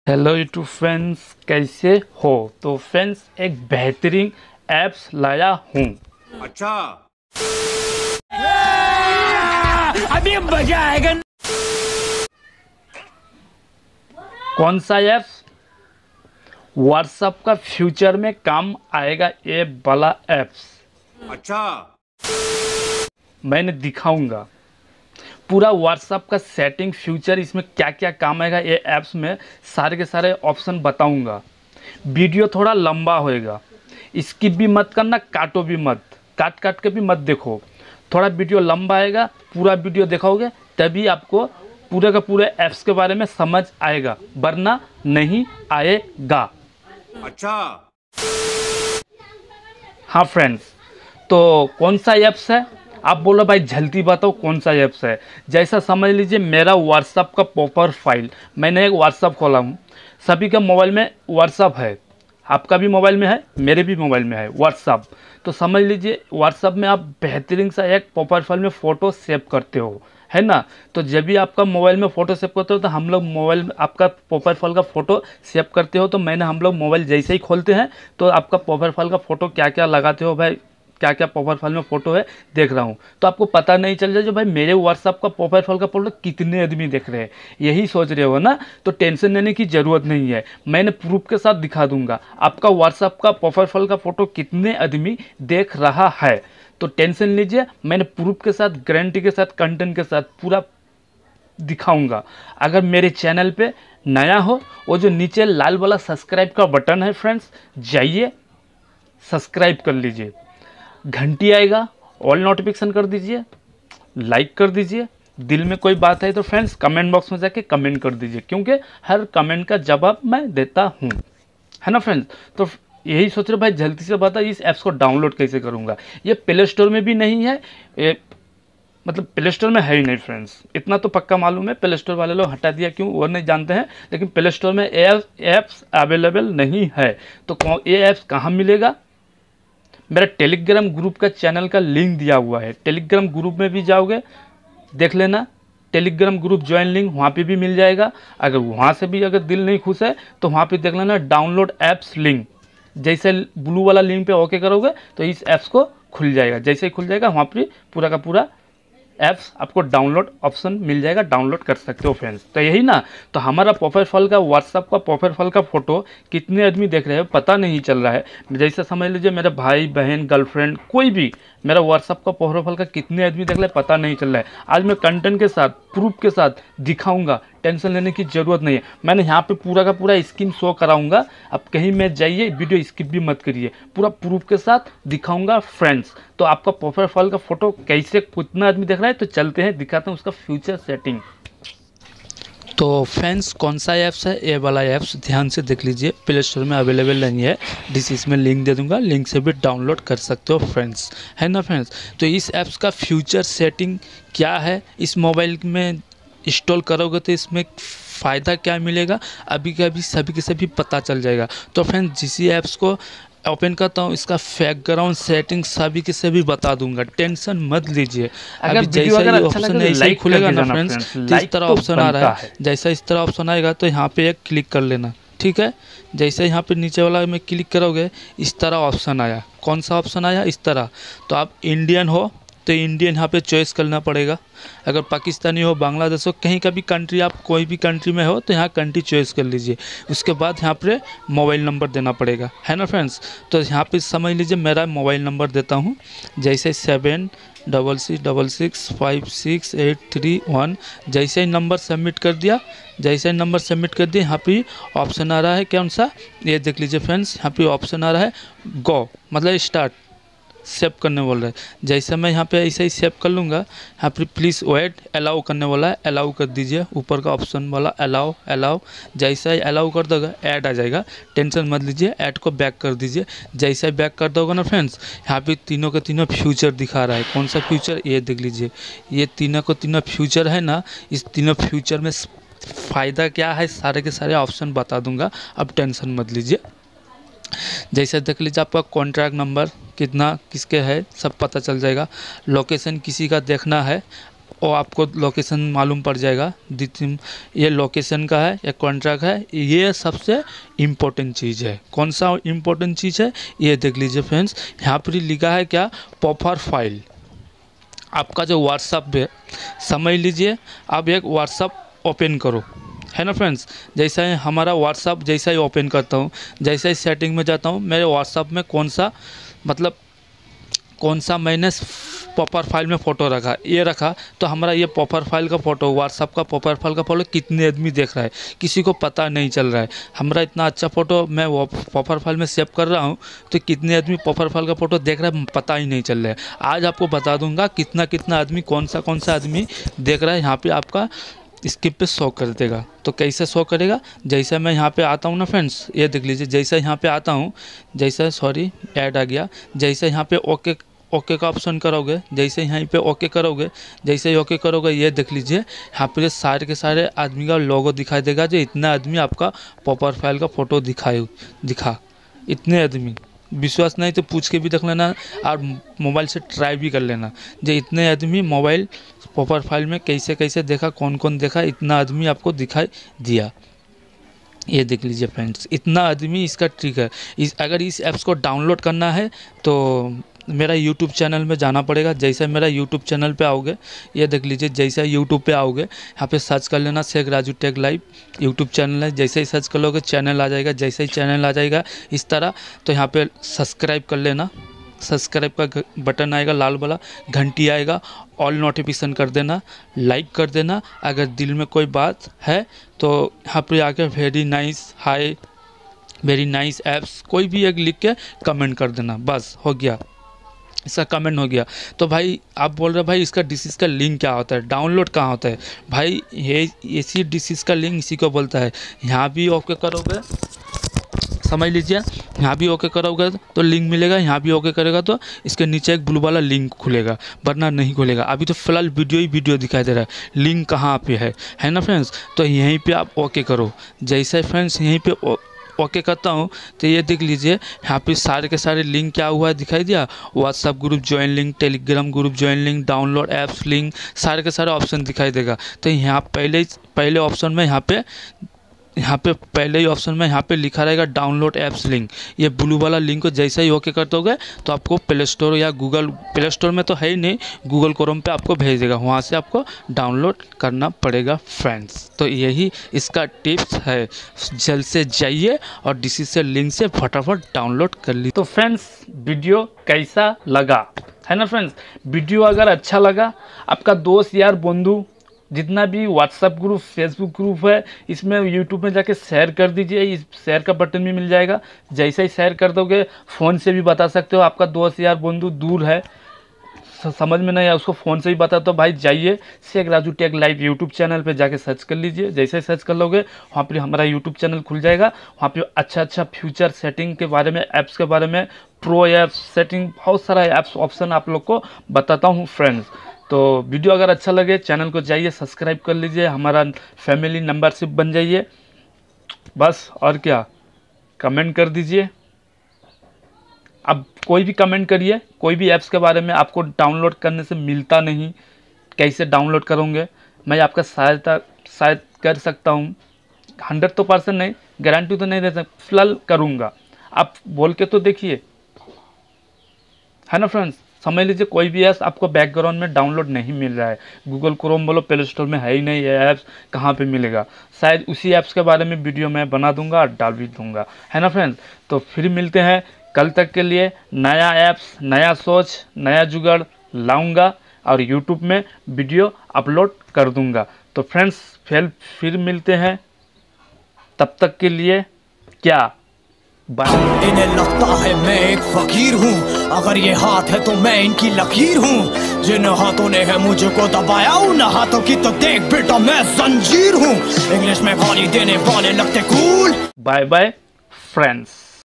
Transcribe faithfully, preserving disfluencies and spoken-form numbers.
Hello YouTube friends, कैसे हो। तो फ्रेंड्स, एक बेहतरीन ऐप्स लाया हूँ। अच्छा, अभी मजा आएगा। कौन सा ऐप्स व्हाट्सएप का फ्यूचर में काम आएगा, ये वाला ऐप्स अच्छा, मैंने दिखाऊंगा। पूरा व्हाट्सएप का सेटिंग फ्यूचर, इसमें क्या क्या काम आएगा ये ऐप्स में, सारे के सारे ऑप्शन बताऊंगा। वीडियो थोड़ा लंबा होएगा, स्किप भी मत करना, काटो भी मत, काट काट के भी मत देखो। थोड़ा वीडियो लंबा आएगा, पूरा वीडियो देखोगे तभी आपको पूरे का पूरे ऐप्स के बारे में समझ आएगा, वरना नहीं आएगा। अच्छा, हाँ फ्रेंड्स, तो कौन सा ऐप्स है आप बोलो भाई, जल्दी बताओ कौन सा ऐप्स है। जैसा समझ लीजिए, मेरा व्हाट्सएप का प्रॉपर फाइल, मैंने एक व्हाट्सएप खोला हूँ। सभी के मोबाइल में व्हाट्सएप है, आपका भी मोबाइल में है, मेरे भी मोबाइल में है व्हाट्सएप। तो समझ लीजिए, व्हाट्सएप में आप बेहतरीन सा एक प्रॉपर फाइल में फ़ोटो सेव करते हो, है ना। तो जब भी आपका मोबाइल में फ़ोटो सेव करते हो, तो हम लोग मोबाइल में आपका प्रोफाइल फाइल का फ़ोटो सेव करते हो। तो मैंने हम लोग मोबाइल जैसे ही खोलते हैं, तो आपका प्रोफाइल फाइल का फ़ोटो क्या क्या लगाते हो भाई, क्या क्या प्रोफाइल फाइल में फ़ोटो है देख रहा हूँ। तो आपको पता नहीं चल जाए जो भाई मेरे व्हाट्सएप का प्रोफाइल फाइल का फ़ोटो कितने आदमी देख रहे हैं, यही सोच रहे हो ना। तो टेंशन लेने की ज़रूरत नहीं है, मैंने प्रूफ के साथ दिखा दूंगा आपका व्हाट्सएप का प्रोफाइल फाइल का फ़ोटो कितने आदमी देख रहा है। तो टेंशन लीजिए, मैंने प्रूफ के साथ, गारंटी के साथ, कंटेंट के साथ पूरा दिखाऊंगा। अगर मेरे चैनल पे नया हो, वो जो नीचे लाल वाला सब्सक्राइब का बटन है फ्रेंड्स, जाइए सब्सक्राइब कर लीजिए, घंटी आएगा ऑल नोटिफिकेशन कर दीजिए, लाइक कर दीजिए। दिल में कोई बात है तो फ्रेंड्स कमेंट बॉक्स में जाके कमेंट कर दीजिए, क्योंकि हर कमेंट का जवाब मैं देता हूँ, है ना फ्रेंड्स। तो यही सोच रहे भाई जल्दी से बता, इस ऐप्स को डाउनलोड कैसे करूँगा। ये प्ले स्टोर में भी नहीं है, ये मतलब प्ले स्टोर में है ही नहीं फ्रेंड्स, इतना तो पक्का मालूम है। प्ले स्टोर वाले लोग हटा दिया क्यों वो नहीं जानते हैं, लेकिन प्ले स्टोर में ऐप्स अवेलेबल नहीं है। तो ये ऐप्स कहाँ मिलेगा, मेरा टेलीग्राम ग्रुप का चैनल का लिंक दिया हुआ है, टेलीग्राम ग्रुप में भी जाओगे देख लेना, टेलीग्राम ग्रुप ज्वाइन लिंक वहाँ पे भी मिल जाएगा। अगर वहाँ से भी अगर दिल नहीं खुश है तो वहाँ पे देख लेना डाउनलोड ऐप्स लिंक, जैसे ब्लू वाला लिंक पे ओके करोगे तो इस ऐप्स को खुल जाएगा। जैसे ही खुल जाएगा वहाँ पे पूरा का पूरा ऐप्स आपको डाउनलोड ऑप्शन मिल जाएगा, डाउनलोड कर सकते हो फ्रेंड्स। तो यही ना, तो हमारा प्रोफाइल फाइल का व्हाट्सएप का प्रोफाइल फाइल का फ़ोटो कितने आदमी देख रहे हैं पता नहीं चल रहा है। जैसे समझ लीजिए, मेरे भाई बहन गर्लफ्रेंड कोई भी मेरा व्हाट्सएप का प्रोफाइल फाइल का कितने आदमी देख रहे हैं पता नहीं चल रहा है। आज मैं कंटेंट के साथ, प्रूफ के साथ दिखाऊंगा, टेंशन लेने की ज़रूरत नहीं है। मैंने यहाँ पे पूरा का पूरा स्कीम शो कराऊंगा, अब कहीं में जाइए वीडियो स्किप भी मत करिए, पूरा प्रूफ के साथ दिखाऊंगा फ्रेंड्स। तो आपका प्रोफाइल फाइल का फ़ोटो कैसे कितना आदमी देख रहा है, तो चलते हैं दिखाते हैं उसका फ्यूचर सेटिंग। तो फ्रेंड्स, कौन सा ऐप्स है, ये वाला ऐप्स ध्यान से देख लीजिए, प्ले स्टोर में अवेलेबल नहीं है। डिस्क्रिप्शन में लिंक दे दूंगा, लिंक से भी डाउनलोड कर सकते हो फ्रेंड्स, है ना फ्रेंड्स। तो इस ऐप्स का फ्यूचर सेटिंग क्या है, इस मोबाइल में इंस्टॉल करोगे तो इसमें फ़ायदा क्या मिलेगा, अभी का अभी सभी के सभी पता चल जाएगा। तो फ्रेंड्स, जिस ऐप्स को ओपन करता हूँ, इसका बैकग्राउंड सेटिंग सभी के सभी बता दूंगा, टेंशन मत लीजिए। अभी जैसा ही ऑप्शन ऐसे ही खुलेगा ना फ्रेंड्स, तो इस तरह ऑप्शन आ रहा है, जैसा इस तरह ऑप्शन आएगा तो यहाँ पे एक क्लिक कर लेना, ठीक है। जैसे यहाँ पे नीचे वाला में क्लिक करोगे, इस तरह ऑप्शन आया। कौन सा ऑप्शन आया, इस तरह। तो आप इंडियन हो तो इंडियन यहाँ पे चॉइस करना पड़ेगा, अगर पाकिस्तानी हो, बांग्लादेश हो, कहीं का भी कंट्री, आप कोई भी कंट्री में हो तो यहाँ कंट्री चॉइस कर लीजिए। उसके बाद यहाँ पे मोबाइल नंबर देना पड़ेगा, है ना फ्रेंड्स। तो यहाँ पे समझ लीजिए मेरा मोबाइल नंबर देता हूँ, जैसे seven double six double six five six eight three one. जैसे ही नंबर सबमिट कर दिया, जैसे ही नंबर सबमिट कर दिया, यहाँ पे ऑप्शन आ रहा है कौन सा, ये देख लीजिए फ्रेंड्स, यहाँ पे ऑप्शन आ रहा है गो, मतलब स्टार्ट सेव करने बोल रहा है। जैसे मैं यहाँ पे ऐसे ही सेव कर लूँगा, यहाँ पे प्लीज़ वेट, अलाउ करने वाला है, अलाउ कर दीजिए, ऊपर का ऑप्शन वाला अलाउ अलाउ। जैसा ही अलाउ कर दोगे ऐड आ जाएगा, टेंशन मत लीजिए, ऐड को बैक कर दीजिए। जैसा ही बैक कर दोगे ना फ्रेंड्स, यहाँ पे तीनों के तीनों फ्यूचर दिखा रहा है। कौन सा फ्यूचर, ये देख लीजिए, ये तीनों को तीनों फ्यूचर है ना। इस तीनों फ्यूचर में फ़ायदा क्या है, सारे के सारे ऑप्शन बता दूंगा, अब टेंशन मत लीजिए। जैसे देख लीजिए, आपका कॉन्ट्रैक्ट नंबर कितना किसके है सब पता चल जाएगा। लोकेशन किसी का देखना है, और आपको लोकेशन मालूम पड़ जाएगा। दिस- ये लोकेशन का है, ये कॉन्ट्रैक्ट है, ये सबसे इम्पोर्टेंट चीज़ है। कौन सा इम्पोर्टेंट चीज़ है ये देख लीजिए फ्रेंड्स। यहाँ पर लिखा है क्या, पॉपर फाइल। आपका जो व्हाट्सअप है, समझ लीजिए आप एक व्हाट्सअप ओपन करो, है ना फ्रेंड्स। जैसा ही हमारा व्हाट्सअप जैसा ही ओपन करता हूँ, जैसा ही सेटिंग में जाता हूँ, मेरे व्हाट्सअप में कौन सा मतलब कौन सा मैंने पॉपर फाइल में फ़ोटो रखा, ये रखा, तो हमारा ये पॉपर फाइल का फ़ोटो, व्हाट्सअप का पॉपर फाइल का फ़ोटो कितने आदमी देख रहा है, किसी को पता नहीं चल रहा है। हमारा इतना अच्छा फ़ोटो मैं वो पॉपर फाइल में सेव कर रहा हूँ, तो कितने आदमी पॉपर फाइल का फ़ोटो देख रहा है पता ही नहीं चल रहा है। आज आपको बता दूंगा कितना कितना आदमी, कौन सा कौन सा आदमी देख रहा है। यहाँ पर आपका स्किप पे शो कर देगा। तो कैसे शो करेगा, जैसा मैं यहाँ पे आता हूँ ना फ्रेंड्स, ये देख लीजिए, जैसा यहाँ पे आता हूँ, जैसा सॉरी ऐड आ गया, जैसे यहाँ पे ओके ओके का ऑप्शन करोगे, जैसे यहाँ पे ओके करोगे, जैसे ही ओके करोगे, ये देख लीजिए यहाँ पे सारे के सारे आदमी का लोगो दिखाई देगा। जो इतना आदमी आपका पॉपर फाइल का फ़ोटो दिखाए दिखा इतने आदमी, विश्वास नहीं तो पूछ के भी देख लेना और मोबाइल से ट्राई भी कर लेना। जो इतने आदमी मोबाइल पॉपर फाइल में कैसे कैसे देखा, कौन कौन देखा, इतना आदमी आपको दिखाई दिया। ये देख लीजिए फ्रेंड्स, इतना आदमी इसका ट्रिक है। इस अगर इस ऐप्स को डाउनलोड करना है तो मेरा यूट्यूब चैनल में जाना पड़ेगा। जैसे मेरा यूट्यूब चैनल पे आओगे, ये देख लीजिए, जैसे यूट्यूब पे आओगे यहाँ पे सर्च कर लेना Sheikh Raju tech live YouTube channel है। जैसे ही सर्च कर लोगे चैनल आ जाएगा। जैसे ही चैनल आ जाएगा इस तरह, तो यहाँ पे सब्सक्राइब कर लेना। सब्सक्राइब का बटन आएगा लाल वाला, घंटी आएगा, ऑल नोटिफिकेशन कर देना, लाइक कर देना। अगर दिल में कोई बात है तो यहाँ पे आके very nice, hi, very nice apps, कोई भी एक लिख के कमेंट कर देना, बस हो गया, इसका कमेंट हो गया। तो भाई आप बोल रहे हो भाई इसका डिसीज़ का लिंक क्या होता है, डाउनलोड कहाँ होता है? भाई ये इसी डिसीज़ का लिंक इसी को बोलता है। यहाँ भी ओके करोगे, समझ लीजिए, यहाँ भी ओके करोगे तो लिंक मिलेगा, यहाँ भी ओके करेगा तो इसके नीचे एक ब्लू वाला लिंक खुलेगा, वरना नहीं खुलेगा। अभी तो फिलहाल वीडियो ही वीडियो दिखाई दे रहा है, लिंक कहाँ पे है, है ना फ्रेंड्स। तो यहीं पे आप ओके करो। जैसे फ्रेंड्स यहीं पे ओके करता हूँ तो ये देख लीजिए यहाँ पे सारे के सारे लिंक क्या हुआ है दिखाई दिया। WhatsApp group join link, Telegram group join link, download apps link, सारे के सारे ऑप्शन दिखाई देगा। तो यहाँ पहले पहले ऑप्शन में यहाँ पे यहाँ पे पहले ही ऑप्शन में यहाँ पे लिखा रहेगा डाउनलोड ऐप्स लिंक। ये ब्लू वाला लिंक को जैसे ही ओके कर दोगे तो आपको प्ले स्टोर या गूगल, प्ले स्टोर में तो है ही नहीं, गूगल क्रोम पे आपको भेज देगा, वहाँ से आपको डाउनलोड करना पड़ेगा फ्रेंड्स। तो यही इसका टिप्स है, जल्द से जाइए और डीसी से लिंक से फटाफट डाउनलोड कर लीजिए। तो फ्रेंड्स वीडियो कैसा लगा, है ना फ्रेंड्स। वीडियो अगर अच्छा लगा, आपका दोस्त यार बंधु जितना भी व्हाट्सअप ग्रुप, फेसबुक ग्रुप है, इसमें यूट्यूब में जाके शेयर कर दीजिए। इस शेयर का बटन भी मिल जाएगा। जैसे ही शेयर कर दोगे फ़ोन से भी बता सकते हो। आपका दोस्त यार बंधु दूर है, समझ में नहीं है, उसको फ़ोन से ही बता, तो भाई जाइए Sheikh Raju tech live YouTube channel पे जाके सर्च कर लीजिए। जैसे ही सर्च कर लोगे वहाँ पर हमारा यूट्यूब चैनल खुल जाएगा। वहाँ पे अच्छा अच्छा फ्यूचर सेटिंग के बारे में, ऐप्स के बारे में, प्रो ऐप्स सेटिंग, बहुत सारा ऐप्स ऑप्शन आप लोग को बताता हूँ फ्रेंड्स। तो वीडियो अगर अच्छा लगे चैनल को जाइए सब्सक्राइब कर लीजिए, हमारा फैमिली मेंबरशिप बन जाइए, बस। और क्या, कमेंट कर दीजिए। अब कोई भी कमेंट करिए, कोई भी ऐप्स के बारे में आपको डाउनलोड करने से मिलता नहीं, कैसे डाउनलोड करोगे, मैं आपका सहायता शायद कर सकता हूँ। हंड्रेड तो परसेंट नहीं, गारंटी तो नहीं दे सकता, फिलहाल करूँगा। आप बोल के तो देखिए, है ना फ्रेंड्स। समझ लीजिए कोई भी ऐप्स आपको बैकग्राउंड में डाउनलोड नहीं मिल रहा है, गूगल क्रोम बोलो, प्ले स्टोर में है ही नहीं, ये ऐप्स कहाँ पे मिलेगा। शायद उसी ऐप्स के बारे में वीडियो मैं बना दूंगा और डाल भी दूंगा, है ना फ्रेंड्स। तो फिर मिलते हैं कल तक के लिए। नया ऐप्स, नया सोच, नया जुगाड़ लाऊंगा और यूट्यूब में वीडियो अपलोड कर दूंगा। तो फ्रेंड्स फिर फिर मिलते हैं, तब तक के लिए क्या इन्हें लगता है मैं एक फकीर हूँ, अगर ये हाथ है तो मैं इनकी लकीर हूँ। जिन हाथों ने है मुझको दबाया उन हाथों की तो देख बेटा मैं जंजीर हूँ। इंग्लिश में गाली देने वाले लगते कूल। Bye bye friends.